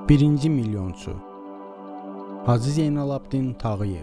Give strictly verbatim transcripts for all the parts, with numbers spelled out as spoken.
Birinci milyonçu Hacı Zeynalabdin Tağıyev.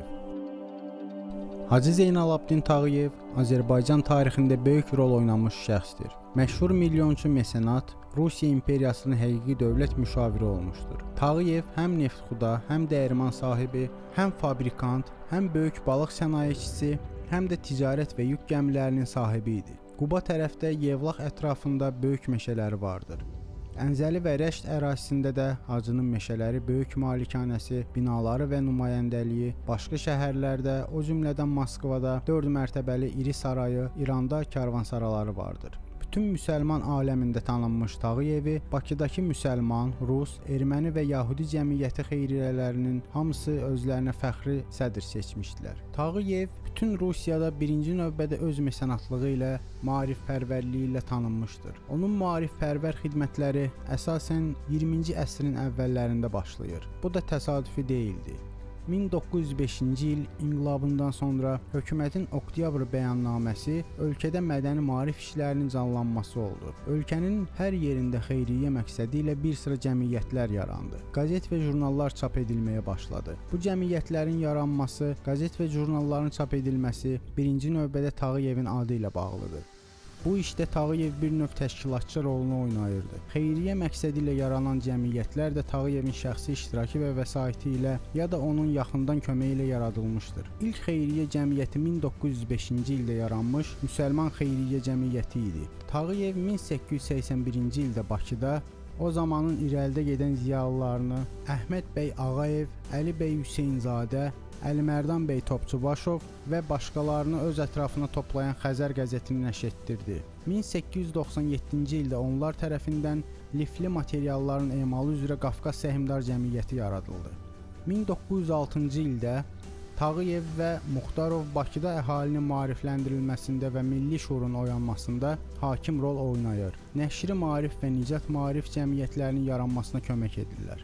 Hacı Zeynalabdin Tağıyev Azərbaycan tarixində böyük rol oynamış şəxsdir. Məşhur milyonçu mesenat, Rusiya imperiyasının həqiqi dövlət müşaviri olmuşdur. Tağıyev həm neftxuda, həm dəyirman sahibi, həm fabrikant, həm böyük balıq sənayeçisi, həm də ticarət və yük gəmilərinin sahibi idi. Quba tərəfdə Yevlax ətrafında böyük meşələri vardır. Əncəli və Rəşd ərazisində də Hacının meşələri, böyük malikanəsi, binaları və nümayəndəliyi, başqa şəhərlərdə, o cümlədən Moskvada dörd mərtəbəli iri sarayı, İranda karvansaraları vardır. Bütün müsəlman aləmində tanınmış Tağıyevi Bakıdakı müsəlman, rus, erməni və yahudi cəmiyyəti xeyriyyələrinin hamısı özlərinə fəxri sədr seçmişdilər. Tağıyev bütün Rusiyada birinci növbədə öz mesenatlığı ilə, maarifpərvərliyi ilə tanınmışdır. Onun maarifpərvər xidmətləri əsasən iyirminci əsrin əvvəllərində başlayır. Bu da təsadüfi deyildi. min doqquz yüz beşinci il inqilabından sonra hökumətin oktyabr bəyannaməsi ölkədə mədəni maarif işlərinin canlanması oldu. Ölkənin hər yerində xeyriyyə məqsədi ilə bir sıra cəmiyyətlər yarandı. Qəzet və jurnallar çap edilməyə başladı. Bu cəmiyyətlərin yaranması, qəzet və jurnalların çap edilməsi birinci növbədə Tağıyevin adı ilə bağlıdır. Bu işdə Tağıyev bir növ təşkilatçı rolunu oynayırdı. Xeyriyyə məqsədi ilə yaranan cəmiyyətlər də Tağıyevin şəxsi iştirakı və vəsaiti ilə ya da onun yaxından köməyi ilə yaradılmışdır. İlk xeyriyyə cəmiyyəti min doqquz yüz beşinci ildə yaranmış Müsəlman Xeyriyyə Cəmiyyəti idi. Tağıyev min səkkiz yüz səksən birinci ildə Bakıda o zamanın irəlidə gedən ziyalılarını Əhməd bəy Ağayev, Əli bəy Hüseynzadə, Əlimərdan bəy Topçubaşov və başqalarını öz ətrafına toplayan Xəzər qəzetini nəşr etdirdi. min səkkiz yüz doxsan yeddinci ildə onlar tərəfindən lifli materialların emalı üzrə Qafqaz Səhmdar Cəmiyyəti yaradıldı. min doqquz yüz altıncı ildə Tağıyev və Muxtarov Bakıda əhalinin maarifləndirilməsində və milli şuurun oyanmasında hakim rol oynayır. Nəşri maarif və Nicat maarif cəmiyyətlərinin yaranmasına kömək edirlər.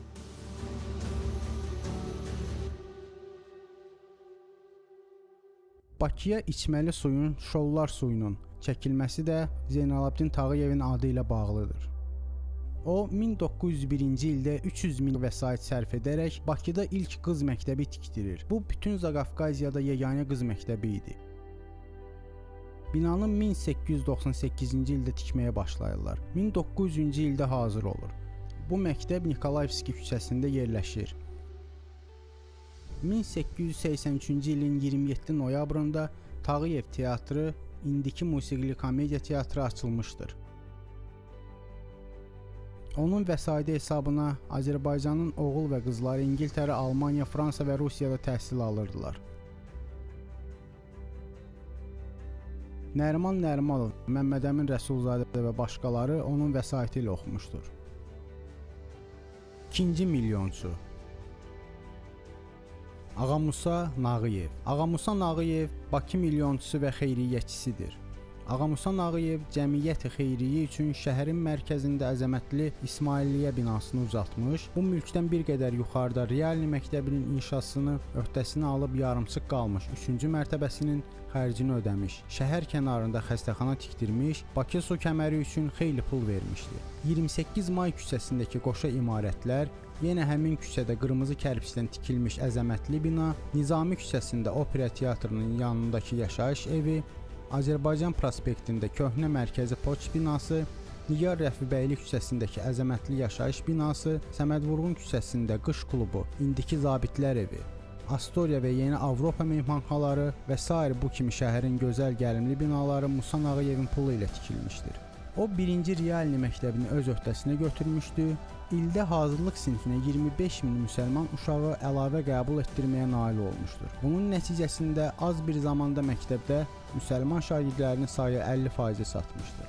Bakıya içməli suyun, Şollar suyunun çəkilməsi də Zeynalabdin Tağıyevin adı ilə bağlıdır. O, min doqquz yüz birinci ildə üç yüz min vəsait sərf edərək Bakıda ilk qız məktəbi tikdirir. Bu, bütün Zaqafqaziyada yeganə qız məktəbi idi. Binanı min səkkiz yüz doxsan səkkizinci ildə tikməyə başlayırlar. min doqquz yüzüncü ildə hazır olur. Bu məktəb Nikolayevski küçəsində yerləşir. min səkkiz yüz səksən üçüncü ilin iyirmi yeddi noyabrında Tağıyev teatrı, indiki musiqili komediya teatrı açılmışdır. Onun vəsaiti hesabına Azərbaycanın oğul və qızları İngiltərə, Almaniya, Fransa və Rusiyada təhsil alırdılar. Nəriman Nərimanov, Məmmədəmin Rəsulzadə və başqaları onun vəsaiti ilə oxumuşdur. İkinci milyonçu Ağamusa Nağıyev. Ağamusa Nağıyev Bakı milyonçusu və xeyriyyəçisidir. Ağamusa Nağıyev cəmiyyət xeyriyyə üçün şəhərin mərkəzində əzəmətli İsmailiyyə binasını ucaltmış. Bu mülkdən bir qədər yuxarıda Realni məktəbinin inşasını öhdəsinə alıb yarımçıq qalmış üçüncü mərtəbəsinin xərcini ödəmiş. Şəhər kənarında xəstəxana tikdirmiş, Bakı su kəməri üçün xeyli pul vermişdi. iyirmi səkkiz may küçəsindəki qoşa imarətlər, yenə həmin küçədə qırmızı kərpicdən tikilmiş əzəmətli bina, Nizami küçəsində opera teatrının yanındakı yaşayış evi, Azərbaycan prospektində köhnə mərkəzi poçt binası, Nigar Rəfibəyli küçəsindəki əzəmətli yaşayış binası, Səməd Vurğun küçəsində qış klubu, indiki zabitlər evi, Astoria və Yeni Avropa mehmanxanaları və sair bu kimi şəhərin gözəl gəlimli binaları Musa Nağıyevin pulu ilə tikilmişdir. O, birinci Realni məktəbini öz öhdəsinə götürmüşdü. İldə hazırlıq sinfinə iyirmi beş min müsəlman uşağı əlavə qəbul etdirməyə nail olmuşdur. Bunun nəticəsində az bir zamanda məktəbdə müsəlman şagirdlərinin sayı əlli faiz çatmışdır.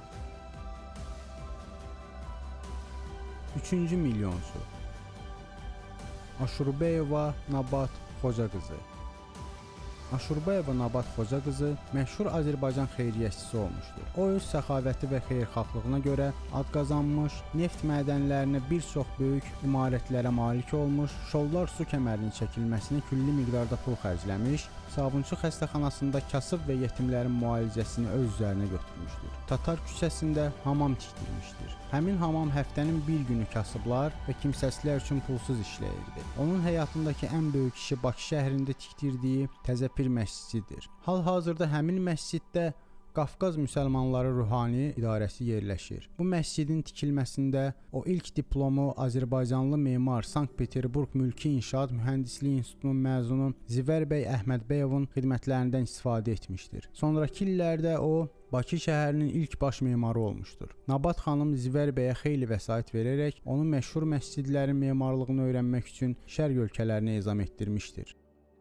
Üçüncü milyonçu Aşurbəyova Nabat Xoca qızı. Aşurbayeva Nabat Xoca qızı məşhur Azərbaycan xeyriyyəçisi olmuşdur. O öz səxavəti və xeyirxahlığına görə ad qazanmış, neft mədənlərinə bir çox böyük imarətlərə malik olmuş, Şollar su kəmərinin çəkilməsinə külli miqdarda pul xərcləmiş, Sabunçu xəstəxanasında kasıb və yetimlərin müalicəsini öz üzərinə götürmüşdür. Tatar küçəsində hamam tikdirmişdir. Həmin hamam həftənin bir günü kasıblar və kimsəsizlər üçün pulsuz işləyirdi. Onun həyatındakı ən böyük işi Bakı şəhərində tikdirdiyi Təzəpir məscididir. Hal-hazırda həmin məsciddə Qafqaz Müsəlmanları Ruhani İdarəsi yerləşir. Bu məscidin tikilməsində o ilk diplomu Azərbaycanlı memar Sankt-Peterburq Mülki İnşaat Mühəndisliyi İnstitutunun məzunu Zivər bəy Əhmədbəyovun xidmətlərindən istifadə etmişdir. Sonrakı illərdə o Bakı şəhərinin ilk baş memarı olmuşdur. Nabat xanım Zivər bəyə xeyli vəsait verərək onu məşhur məscidlərin memarlığını öyrənmək üçün şərq ölkələrinə ezam etdirmişdir.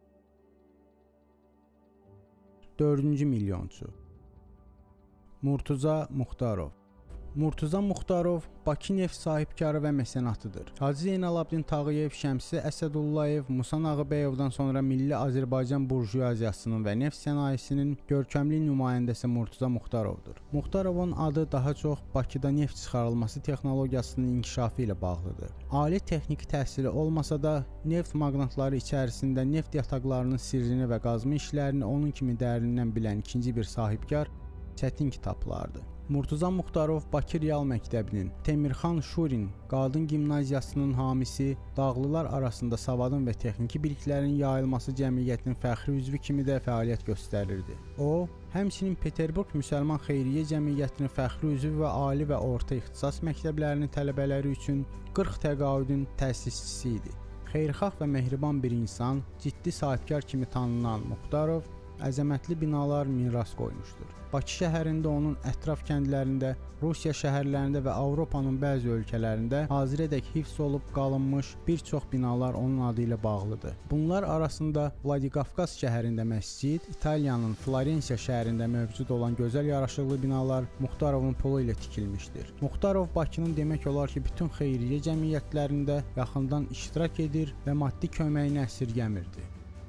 dördüncü milyonçu Murtuza Muxtarov. Murtuza Muxtarov Bakı neft sahibkarı və mesenatıdır. Hacı Zeynalabdin Tağıyev, Şəmsi Əsədullayev, Musa Nağıbəyovdan sonra Milli Azərbaycan burjuyaziyasının və neft sənayesinin görkəmli nümayəndəsi Murtuza Muxtarovdur. Muxtarovun adı daha çox Bakıda neft çıxarılması texnologiyasının inkişafı ilə bağlıdır. Ali texniki təhsili olmasa da neft maqnatları içərisində neft yataqlarının sirrini və qazma işlərini onun kimi dərindən bilən ikinci bir sahibkar çətin kitablardı. Murtuza Muxtarov Bakı Real Məktəbinin, Temirxan Şurin Qadın Gimnaziyasının hamisi, dağlılar arasında savadın və texniki biliklərin yayılması cəmiyyətinin fəxri üzvü kimi də fəaliyyət göstərirdi. O, həmçinin Peterburq Müsəlman Xeyriyyə Cəmiyyətinin fəxri üzvü və ali və orta ixtisas məktəblərinin tələbələri üçün qırx təqaüdün təsisçisi idi. Xeyirxah və mehriban bir insan, ciddi sahibkar kimi tanınan Muxtarov əzəmətli binalar miras qoymuşdur. Bakı şəhərində onun ətraf kəndlərində, Rusiya şəhərlərində və Avropanın bəzi ölkələrində hazirədək hifz olub qalınmış bir çox binalar onun adı ilə bağlıdır. Bunlar arasında Vladikavkaz şəhərində məscid, İtaliyanın Florensiya şəhərində mövcud olan gözəl yaraşıqlı binalar Muxtarovun pulu ilə tikilmişdir. Muxtarov Bakının demək olar ki, bütün xeyriyyə cəmiyyətlərində yaxından iştirak edir və maddi köməyini əsirgəmirdi.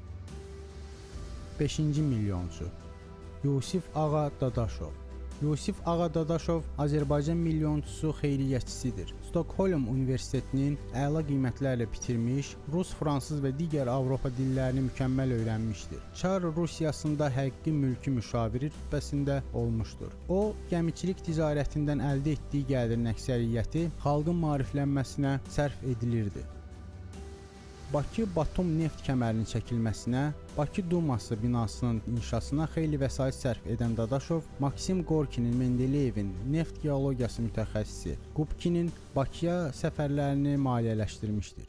beşinci milyonçu Yusif Ağa Dadaşov. Yusif Ağa Dadaşov Azərbaycan milyonçusu xeyriyyəçisidir. Stockholm Universitetinin əla qiymətlərlə bitirmiş, rus, fransız və digər Avropa dillərini mükəmməl öyrənmişdir. Çar Rusiyasında həqiqi mülki müşaviri rütbəsində olmuşdur. O, gəmiçilik ticarətindən əldə etdiyi gəlirin əksəriyyəti xalqın maariflənməsinə sərf edilirdi. Bakı-Batum neft kəmərinin çəkilməsinə, Bakı Duması binasının inşasına xeyli vəsait sərf edən Dadaşov, Maksim Gorkinin, Mendeleyevin neft geologiyası mütəxəssisi Qubkinin Bakıya səfərlərini maliyyələşdirmişdir.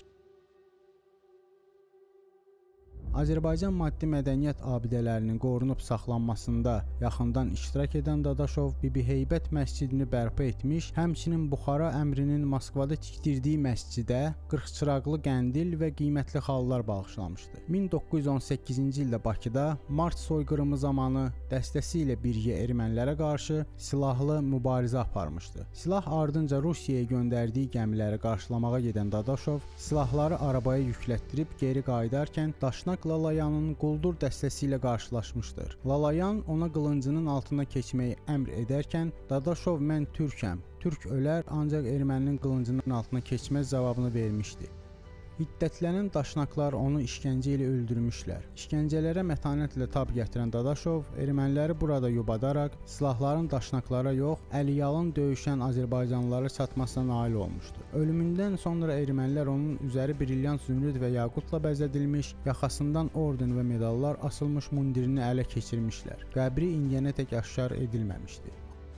Azərbaycan maddi mədəniyyət abidələrinin qorunub saxlanmasında yaxından iştirak edən Dadaşov Bibi Heybət məscidini bərpa etmiş, həmçinin Buxara əmrinin Moskvada tikdirdiyi məscidə qırx çıraqlı qəndil və qiymətli xallar bağışlamışdı. min doqquz yüz on səkkizinci ildə Bakıda Mart soyqırımı zamanı dəstəsi ilə birgə ermənilərə qarşı silahlı mübarizə aparmışdı. Silah ardınca Rusiyaya göndərdiyi gəmiləri qarşılamağa gedən Dadaşov silahları arabaya yüklətdirib geri qayıdarkən Daşnaq Lalayanın quldur dəstəsi ilə qarşılaşmışdır. Lalayan ona qılıncının altına keçməyi əmr edərkən Dadaşov mən türkəm, türk ölər, ancaq erməninin qılıncının altına keçməz cavabını vermişdi. Hiddətlənən daşnaqlar onu işgəncə ilə öldürmüşlər. İşgəncələrə mətanətlə tab gətirən Dadaşov erməniləri burada yubadaraq silahların daşnaqlara yox, əliyalın döyüşən Azərbaycanlılara çatmasına nail olmuşdu. Ölümündən sonra ermənilər onun üzəri brilyant zümrüd və yaqutla bəzədilmiş, yaxasından orden və medallar asılmış mundirini ələ keçirmişlər. Qəbri indiyənədək aşkar edilməmişdi.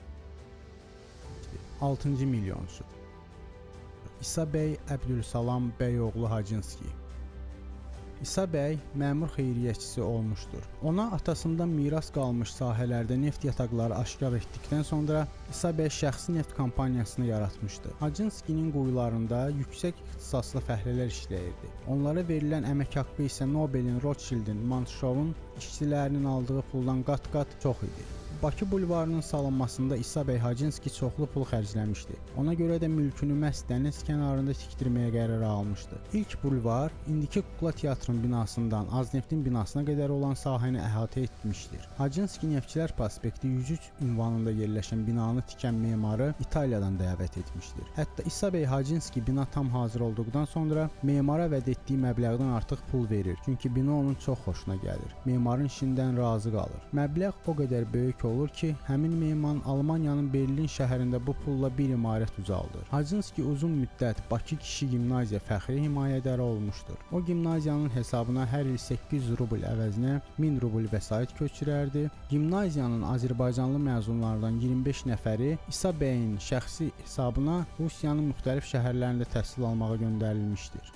altıncı milyonçu İsa bəy Əbdülsalam bəyoğlu Hacınski. İsa bəy məmur xeyriyyəçisi olmuşdur. Ona atasından miras qalmış sahələrdə neft yataqları aşkar etdikdən sonra İsa bəy şəxsi neft kampaniyasını yaratmışdı. Hacınskinin quyularında yüksək ixtisaslı fəhlələr işləyirdi. Onlara verilən əmək haqqı isə Nobelin, Rothschildin, Manşovun işçilərinin aldığı puldan qat-qat çox idi. Bakı bulvarının salınmasında İsa bəy Hacınski çoxlu pul xərcləmişdi. Ona görə də mülkünü məhz dəniz kənarında tikdirməyə qərar almışdı. İlk bulvar indiki Kukla Teatrın binasından Azneftin binasına qədər olan sahəni əhatə etmişdir. Hacınski Neftçilər Prospekti yüz üç ünvanında yerləşən binanı tikən memarı İtaliyadan dəvət etmişdir. Hətta İsa bəy Hacınski bina tam hazır olduqdan sonra memara vəd etdiyi məbləğdən artıq pul verir. Çünki bina onun çox xoşuna gəlir. Memarın işindən razı qalır. Məbləğ o qədər böyük olur ki, həmin meman Almaniyanın Berlin şəhərində bu pulla bir imarət ucaldır. Hacınski uzun müddət Bakı Kişi Gimnaziya fəxri himayədarı olmuşdur. O gimnaziyanın hesabına hər il səkkiz yüz rubl əvəzinə min rubl vəsait köçürərdi. Gimnaziyanın Azərbaycanlı məzunlardan iyirmi beş nəfəri İsa bəyin şəxsi hesabına Rusiyanın müxtəlif şəhərlərində təhsil almağa göndərilmişdir.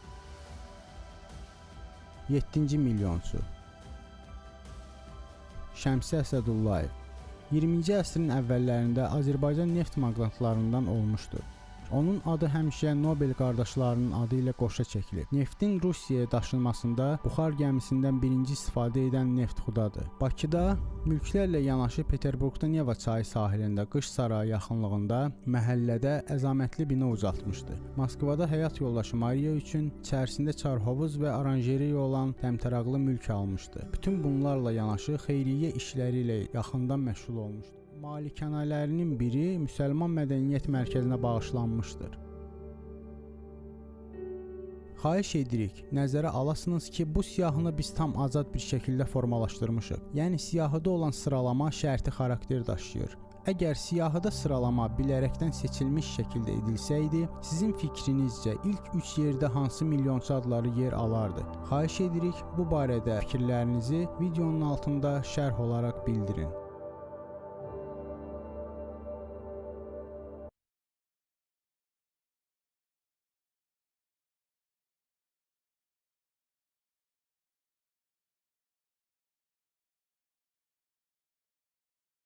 yeddinci milyonçu Şəmsi Əsədullayev iyirminci əsrin əvvəllərində Azərbaycan neft maqnatlarından olmuşdur. Onun adı həmişə Nobel qardaşlarının adı ilə qoşa çəkilib. Neftin Rusiyaya daşınmasında buxar gəmisindən birinci istifadə edən Neftxudadır. Bakıda mülklərlə yanaşı Peterburqda Neva çayı sahilində Qış Sarayı yaxınlığında məhəllədə əzəmətli bina ucaltmışdı. Moskvada həyat yoldaşı Mariya üçün içərisində çarhovuz və oranjeriya olan təmtəraqlı mülk almışdı. Bütün bunlarla yanaşı xeyriyyə işləri ilə yaxından məşğul olmuşdu. Malikanələrinin biri Müsəlman Mədəniyyət Mərkəzinə bağışlanmışdır. Xahiş edirik, nəzərə alasınız ki, bu siyahını biz tam azad bir şəkildə formalaşdırmışıq. Yəni siyahıda olan sıralama şərti xarakter daşıyır. Əgər siyahıda sıralama bilərəkdən seçilmiş şəkildə edilsəydi, sizin fikrinizcə ilk üç yerdə hansı milyonçu adları yer alardı? Xahiş edirik, bu barədə fikirlərinizi videonun altında şərh olaraq bildirin.